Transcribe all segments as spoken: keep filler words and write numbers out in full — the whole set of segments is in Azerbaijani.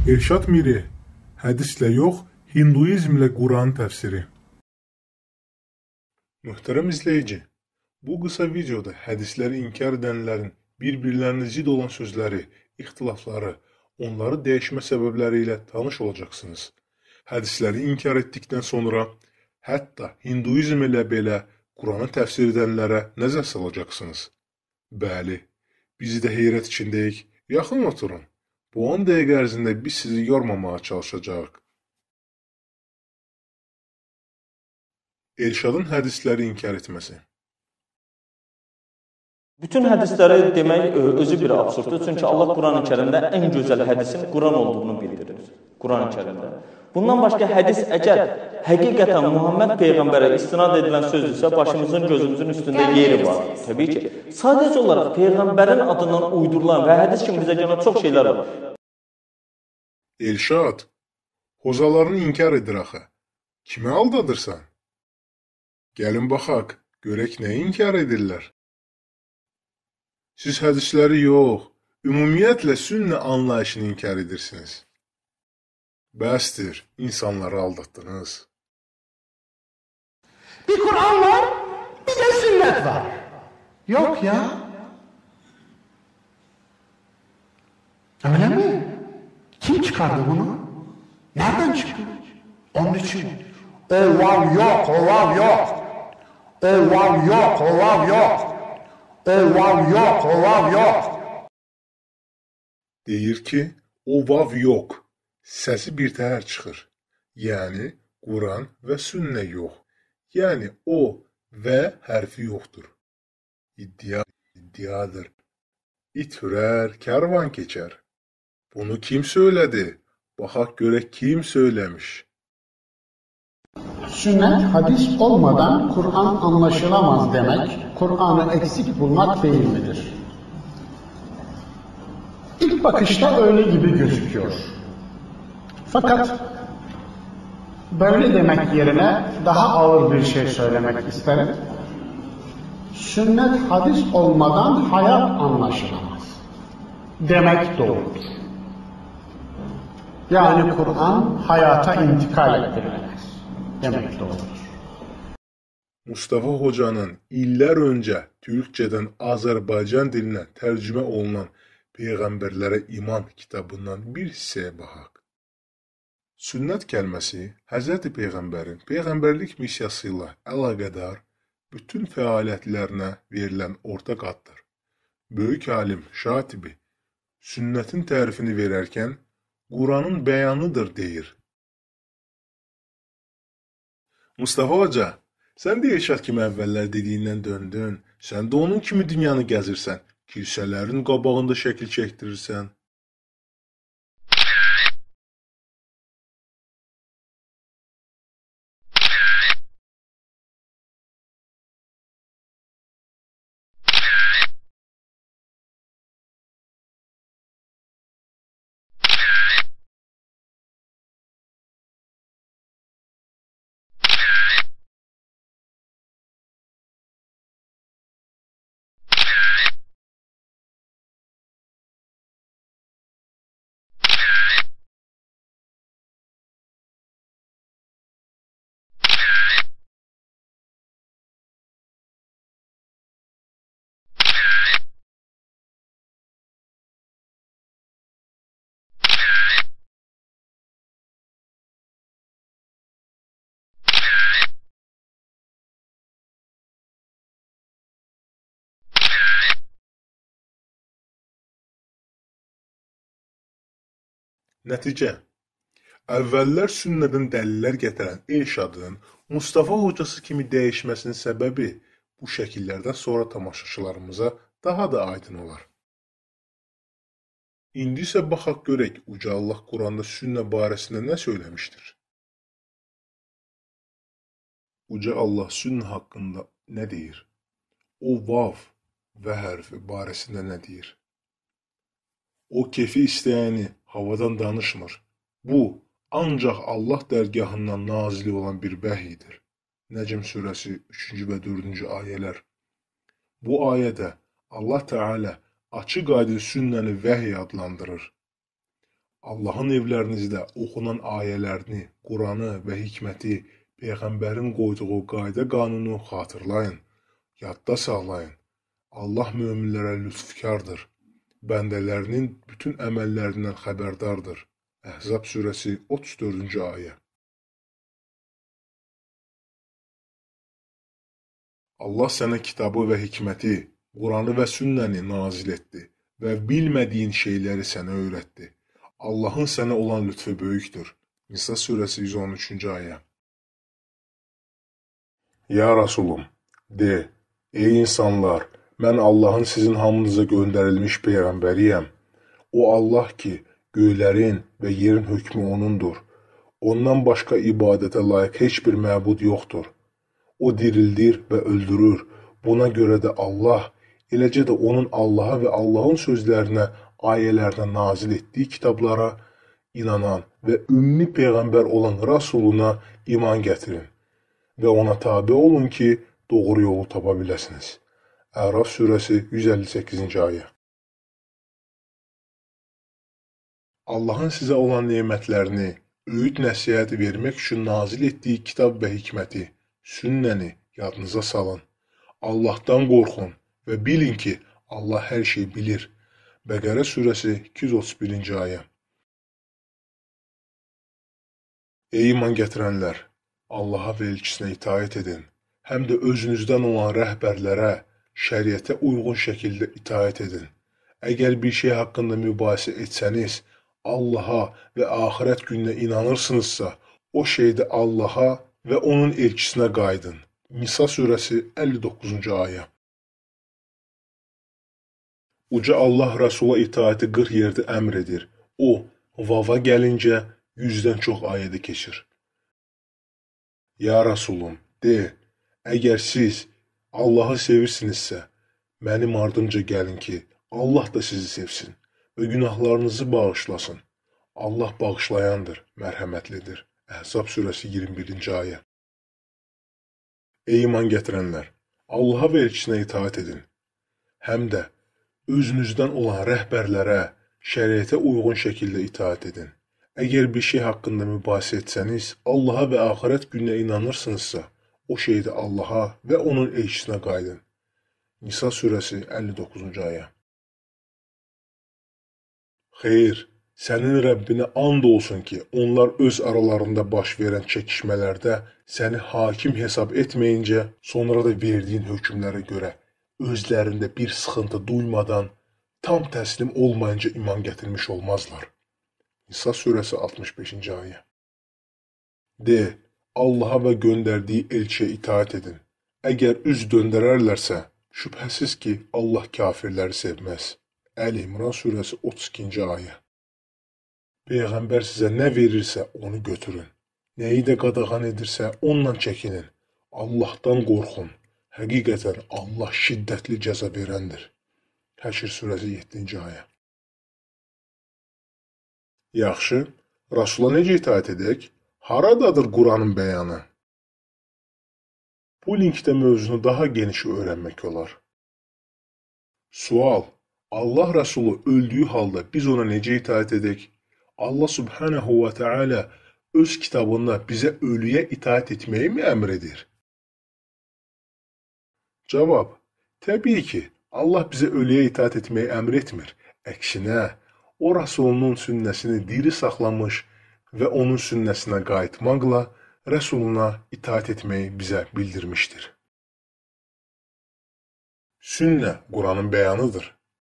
Elşad Miri, hədislə yox, hinduizmlə Quran təfsiri. Möhtərəm izləyici, bu qısa videoda hədisləri inkar edənlərin bir-birlərinə zid olan sözləri, ixtilafları, onları dəyişmə səbəbləri ilə tanış olacaqsınız. Hədisləri inkar etdikdən sonra, hətta hinduizm ilə belə Quranı təfsir edənlərə nəzər salacaqsınız. Bəli, bizi də heyrət içindəyik, yaxın oturun. Bu on dəqiqə ərzində biz sizi yormamağa çalışacağıq. Elşadın hədisləri inkar etməsi. Bütün hədisləri demək özü bir absurddur. Çünki Allah Quran-ı Kərimdə ən gözəl hədisin Quran olduğunu bildirir. Quran-ı Kərimdə. Bundan başqa hədis əgər həqiqətən Muhammed Peyğəmbərə istinad edilən sözdürsə, başımızın, gözümüzün üstündə yeri var. Təbii ki, sadəcə olaraq Peyğəmbərin adından uydurulan və hədis kimi bizə gələn çox şeylər var. Elşad, hozalarını inkar edir axı. Kimi aldadırsan? Gəlin baxaq, görək nə inkar edirlər. Siz hədisləri yox, ümumiyyətlə sünnə anlayışını inkar edirsiniz. Bəsdir, insanları aldatdınız. Bir Kur'an var, bir de sünnet var. Yok ya. Öyle mi? Kim çıkardı bunu? Nereden çıktı? Onun için o var yok, o var yok. O var yok, o var yok. O var yok, o var yok. Deyir ki, o vav yox. Səsi bir təhər çıxır. Yəni, Quran və sünnə yox. Yəni, o və hərfi yoxdur. İddia, iddiadır. İt hürər, kərvan keçər. Bunu kim söylədi? Baxaq görək kim söyləmiş. Sünnet hadis olmadan Kur'an anlaşılamaz demek, Kur'an'ı eksik bulmak değil midir? İlk bakışta öyle gibi gözüküyor. Fakat böyle demek yerine daha ağır bir şey söylemek isterim. Sünnet hadis olmadan hayat anlaşılamaz demek doğrudur. Yani Kur'an hayata intikal ettirilemez demek doğrudur. Mustafa Hocanın illər öncə Türkçədən Azərbaycan dilinə tərcümə olunan Peyğəmbərlərə İman kitabından bir hissəyə baxaq. Sünnət kəlməsi Həzrəti Peyğəmbərin Peyğəmbərlik missiyası ilə əlaqədar bütün fəaliyyətlərinə verilən ortaq addır. Böyük alim Şatibi sünnətin tərifini verərkən Quranın bəyanıdır deyir. Mustafa Hoca, sən də Elşad kimi əvvəllər dediyindən döndün, sən də onun kimi dünyanı gəzirsən, kilsələrin qabağında şəkil çəkdirirsən. Nəticə, əvvəllər sünnədən dəlillər gətirən Elşadın Mustafa hocası kimi dəyişməsinin səbəbi bu şəkillərdən sonra tamaşaçılarımıza daha da aydın olar. İndi isə baxaq görək Uca Allah Quranda sünnə barəsində nə söyləmişdir. Uca Allah sünnə haqqında nə deyir? O vav və hərfi barəsində nə deyir? O kefi istəyəni havadan danışmır. Bu, ancaq Allah dərgahından nazili olan bir vəhidir. Nəcm surəsi üçüncü və dördüncü ayələr. Bu ayədə Allah Teala açıq aydın sünnəni vəhiy adlandırır. Allahın evlərinizdə oxunan ayələrini, Quranı və hikməti, Peyğəmbərin qoyduğu qayda qanunu xatırlayın, yadda saxlayın. Allah möminlərə lütfkardır, bəndələrinin bütün əməllərindən xəbərdardır. Əhzab surəsi otuz dördüncü ayə. Allah sənə kitabı və hikməti, Quranı və sünnəni nazil etdi və bilmədiyin şeyləri sənə öyrətdi. Allahın sənə olan lütfü böyükdür. Nisa surəsi yüz on üçüncü ayə. Ya Rasulum, de, ey insanlar, mən Allahın sizin hamınıza göndərilmiş Peyğəmbəriyəm. O Allah ki, göylərin və yerin hökmü O'nundur. Ondan başqa ibadətə layiq heç bir məbud yoxdur. O dirildir və öldürür. Buna görə də Allah, eləcə də onun Allaha və Allahın sözlərinə, ayələrinə nazil etdiyi kitablara inanan və ümmi Peyğəmbər olan Rasuluna iman gətirin və ona tabi olun ki, doğru yolu tapa biləsiniz. Əraf surəsi yüz əlli səkkizinci ayə. Allahın sizə olan nemətlərini, öyüd nəsihəti vermək üçün nazil etdiyi kitab və hikməti, sünnəni yadınıza salın. Allahdan qorxun və bilin ki, Allah hər şey bilir. Bəqərə surəsi iki yüz otuz birinci ayə. Ey iman gətirənlər! Allaha və elçisinə itaət edin. Həm də özünüzdən olan rəhbərlərə, şəriətə uyğun şəkildə itaət edin. Əgər bir şey haqqında mübahisə etsəniz, Allaha və axirət gününə inanırsınızsa, o şeydə Allaha və onun elçisinə qayıdın. Nisa surəsi əlli doqquzuncu ayə. Uca Allah Rəsula itaəti qırx yerdə əmr edir. O, vava gəlincə yüzdən çox ayədə keçir. Ya Rasulum, de, əgər siz Allahı sevirsinizsə, mənim ardımca gəlin ki, Allah da sizi sevsin və günahlarınızı bağışlasın. Allah bağışlayandır, mərhəmətlidir. Əhzab surəsi iyirmi birinci ayə. Ey iman gətirənlər! Allaha və elçisinə itaət edin. Həm də özünüzdən olan rəhbərlərə, şəriətə uyğun şəkildə itaət edin. Əgər bir şey haqqında mübahisə etsəniz, Allaha və axirət gününə inanırsınızsa, o şeydə Allaha və onun elçisinə qayıdın. Nisa surəsi əlli doqquzuncu ayə. Xeyr, sənin Rəbbinə and olsun ki, onlar öz aralarında baş verən çəkişmələrdə səni hakim hesab etməyincə, sonra da verdiyin hökmlərə görə özlərində bir sıxıntı duymadan, tam təslim olmayınca iman gətirmiş olmazlar. Nisa surəsi altmış beşinci ayə. De, Allaha və göndərdiyi elçiyə itaət edin. Əgər üz döndərərlərsə, şübhəsiz ki, Allah kafirləri sevməz. Əl İmran surəsi otuz ikinci ayə. Peyğəmbər sizə nə verirsə, onu götürün. Nəyi də qadağan edirsə, ondan çəkinin. Allahdan qorxun. Həqiqətən Allah şiddətli cəza verəndir. Həşr surəsi yeddinci ayə. Yaxşı, Rasula necə itaət edək? Haradadır Quranın bəyanı? Bu linkdə mövzunu daha geniş öyrənmək olar. Sual: Allah Rəsulu öldüyü halda biz ona necə itaət edək? Allah Subhanahu və Teala öz kitabında bizə ölüyə itaət etməyi mi əmr edir? Cavab: təbii ki, Allah bizə ölüyə itaət etməyi əmr etmir. Əksinə, o Rəsulunun sünnəsini diri saxlamış və onun sünnəsinə qayıtmaqla Rəsuluna itaət etməyi bizə bildirmişdir. Sünnə Quranın bəyanıdır.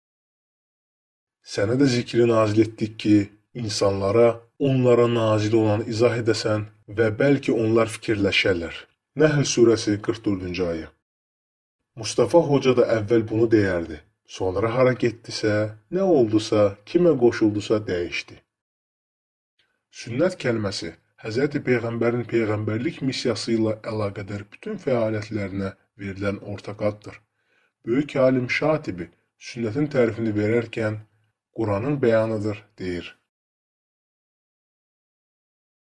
Sənə də zikri nazil etdik ki, insanlara, onlara nazil olanı izah edəsən və bəlkə onlar fikirləşərlər. Nəhl surəsi qırx dördüncü ayə. Mustafa Hoca da əvvəl bunu deyərdi. Sonra hara getdisə, nə oldusa, kimə qoşuldusa dəyişdi. Sünnət kəlməsi Həzrəti Peyğəmbərin Peyğəmbərlik missiyası ilə əlaqədar bütün fəaliyyətlərinə verilən ortaq addır. Böyük alim Şatibi sünnətin tərifini verərkən Quranın bəyanıdır deyir.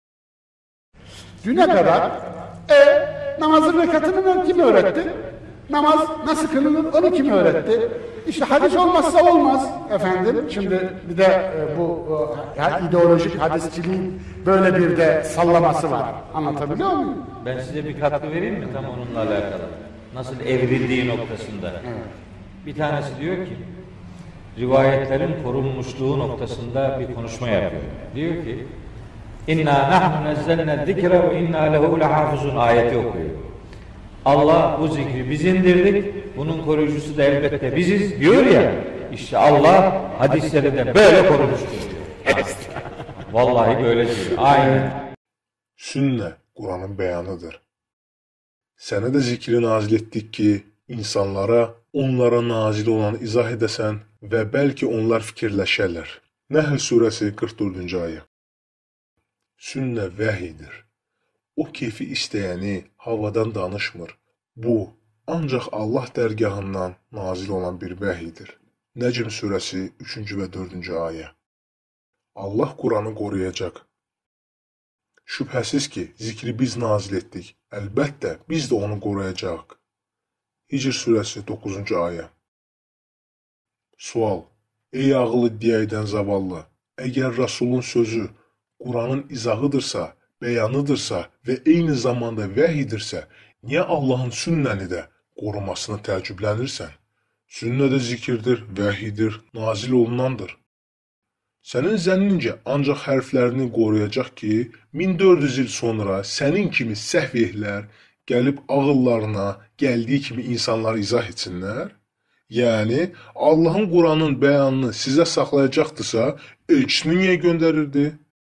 Düne kadar e, namazın rekatını kim öğretti? Namaz nasıl kılınır onu kim öğretti? İşte hadis olmazsa olmaz efendim. Şimdi bir de e, bu e, ideolojik hadisçiliğin böyle bir de sallaması var. Anlatabiliyor muyum? Ben size bir katkı vereyim mi tam onunla alakalı? Nasıl evrildiği noktasında. Evet. Bir tanesi diyor ki, rivayetlerin korunmuşluğu noktasında bir konuşma yapıyor. Diyor ki, İnna nahnu nezzelne zikre ve inna lehu lehafizun ayeti okuyor. Allah bu zikri biz indirdik, bunun koruyucusu da elbette biziz diyor ya, işte Allah hadisleri de böyle korumuştur diyor. Vallahi böyle diyor. Aynen. Sünne Kur'an'ın beyanıdır. Sənə də zikri nazil etdik ki, insanlara, onlara nazil olanı izah edəsən və bəlkə onlar fikirləşərlər. Nəhl surəsi qırx dördüncü ayə. Sünnə vəhidir. O keyfi istəyəni havadan danışmır. Bu, ancaq Allah dərgahından nazil olan bir vəhidir. Nəcm surəsi üçüncü və dördüncü ayə. Allah Kur'anı qoruyacaq. Şübhəsiz ki, zikri biz nazil etdik. Əlbəttə, biz də onu qoruyacaq. Hicr surəsi doqquzuncu ayə. Sual. Ey ağıl iddia edən zavallı, əgər Rasulun sözü Kur'anın izahıdırsa, bəyanıdırsa və eyni zamanda vəhidirsə, niyə Allahın sünnəni də qorumasını təəccüblənirsən? Sünnə də zikirdir, vəhidir, nazil olunandır. Sənin zənnincə ancaq hərflərini qoruyacaq ki, min dörd yüz il sonra sənin kimi səhv ehlər gəlib ağıllarına gəldiyi kimi insanları izah etsinlər? Yəni, Allahın Kur'anın bəyanını sizə saxlayacaqdırsa, elçisini niyə göndərirdi?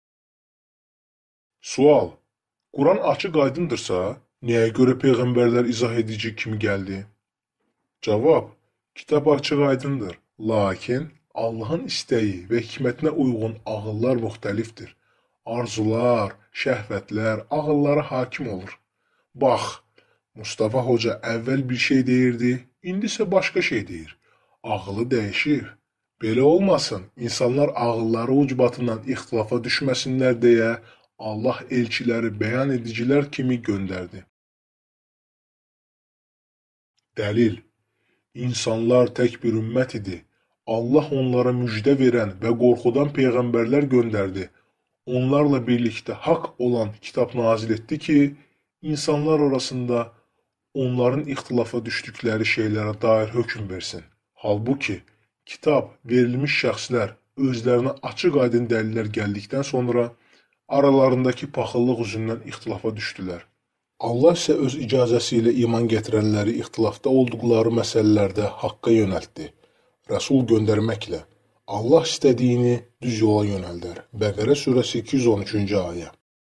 Sual. Kur'an açıq aydındırsa, niyə görə peyğəmbərlər izah edici kimi gəldi? Cavab. Kitab açıq aydındır. Lakin Allahın istəyi və hikmətinə uyğun ağıllar müxtəlifdir. Arzular, şəhvətlər ağıllara hakim olur. Bax, Mustafa Hoca əvvəl bir şey deyirdi, indi isə başqa şey deyir. Ağılı dəyişir. Belə olmasın, insanlar ağılları ucbatından ixtilafa düşməsinlər deyə Allah elçiləri bəyan edicilər kimi göndərdi. Dəlil. İnsanlar tək bir ümmət idi. Allah onlara müjdə verən və qorxudan peyğəmbərlər göndərdi. Onlarla birlikdə haqq olan kitab nazil etdi ki, insanlar arasında onların ixtilafa düşdükləri şeylərə dair hökm versin. Halbuki, kitab verilmiş şəxslər özlərinə açıq aydın dəlillər gəldikdən sonra aralarındakı paxıllıq üzündən ixtilafa düşdülər. Allah isə öz icazəsi ilə iman gətirənləri ixtilafda olduqları məsələlərdə haqqa yönəltdi. Rəsul göndərməklə Allah istədiyini düz yola yönəldər. Bəqərə surəsi iki yüz on üçüncü ayə.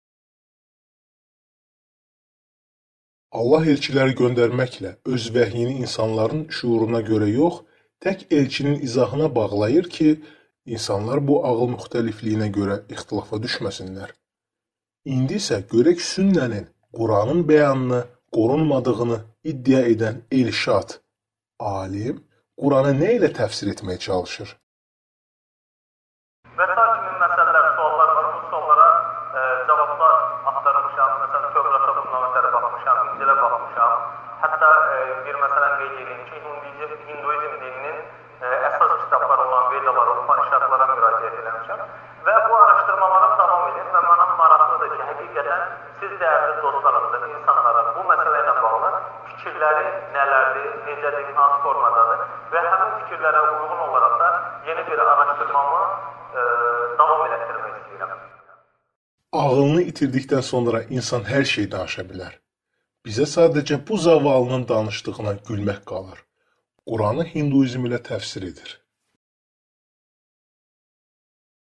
Allah elçiləri göndərməklə öz vəhyini insanların şuuruna görə yox, tək elçinin izahına bağlayır ki, insanlar bu ağıl müxtəlifliyinə görə ixtilafa düşməsinlər. İndi isə görək sünnənin Kur'anın bəyanını qorunmadığını iddia edən Elşad, alim, Kur'anı nə ilə təfsir etməyə çalışır? Və ta kimi məsələlər, suallar var. Bu suallara e, cavablar axtarmışam. Məsələn, Tövrat'a bundan ötəri baxmışam, İncilə baxmışam. Hətta e, bir məsələn qeyd edeyim ki, Hinduizm dininin e, əsas kitabları olan Vedalara, Upanishadlara müraciət eləmişəm. Və bu araşdırmalarım davam edir və mənə maraqlıdır ki, həqiqətən siz dəyərli dostlarınızın, insanların bu məsələ ilə bağlı fikirləri nələrdir, necədir, hansı formadadır və həmin fikirlərə uyğun olaraq da yeni bir araşdırmamı e, davam elətdirmək istəyirəm. Ağılını itirdikdən sonra insan hər şey danışa bilər. Bizə sadəcə bu zavallının danışdığına gülmək qalır. Kur'anı Hinduizm ilə təfsir edir.